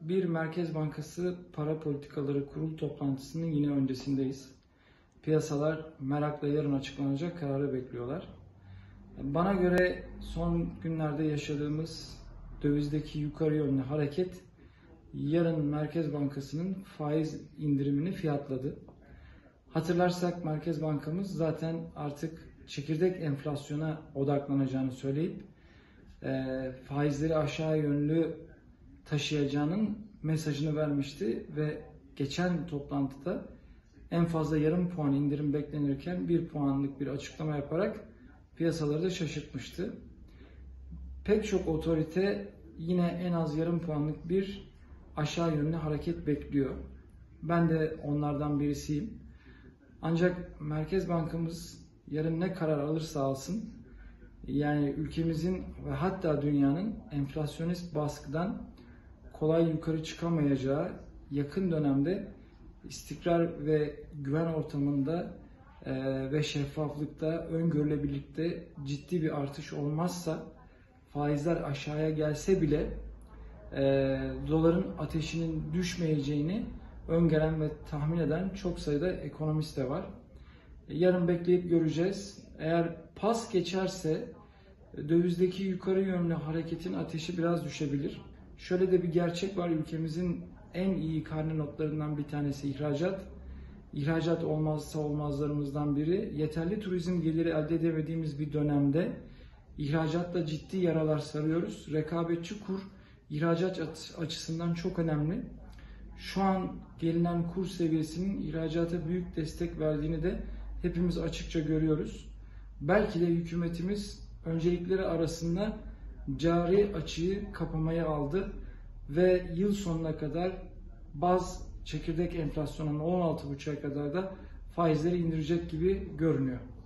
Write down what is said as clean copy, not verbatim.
bir Merkez Bankası Para Politikaları Kurulu toplantısının yine öncesindeyiz. Piyasalar merakla yarın açıklanacak kararı bekliyorlar. Bana göre son günlerde yaşadığımız dövizdeki yukarı yönlü hareket yarın Merkez Bankası'nın faiz indirimini fiyatladı. Hatırlarsak Merkez Bankamız zaten artık çekirdek enflasyona odaklanacağını söyleyip faizleri aşağı yönlü taşıyacağının mesajını vermişti ve geçen toplantıda en fazla yarım puan indirim beklenirken 1 puanlık bir açıklama yaparak piyasaları da şaşırtmıştı. Pek çok otorite yine en az yarım puanlık bir aşağı yönlü hareket bekliyor. Ben de onlardan birisiyim. Ancak Merkez Bankamız yarın ne karar alırsa alsın, yani ülkemizin ve hatta dünyanın enflasyonist baskıdan kolay yukarı çıkamayacağı, yakın dönemde istikrar ve güven ortamında ve şeffaflıkta, öngörülebilirlikte ciddi bir artış olmazsa, faizler aşağıya gelse bile doların ateşinin düşmeyeceğini öngören ve tahmin eden çok sayıda ekonomist de var. Yarın bekleyip göreceğiz. Eğer pas geçerse dövizdeki yukarı yönlü hareketin ateşi biraz düşebilir. Şöyle de bir gerçek var, ülkemizin en iyi karne notlarından bir tanesi ihracat. İhracat olmazsa olmazlarımızdan biri. Yeterli turizm geliri elde edemediğimiz bir dönemde ihracatla ciddi yaralar sarıyoruz. Rekabetçi kur ihracat açısından çok önemli. Şu an gelinen kur seviyesinin ihracata büyük destek verdiğini de hepimiz açıkça görüyoruz. Belki de hükümetimiz öncelikleri arasında cari açığı kapamaya aldı ve yıl sonuna kadar baz çekirdek enflasyonunun 16,5'a kadar da faizleri indirecek gibi görünüyor.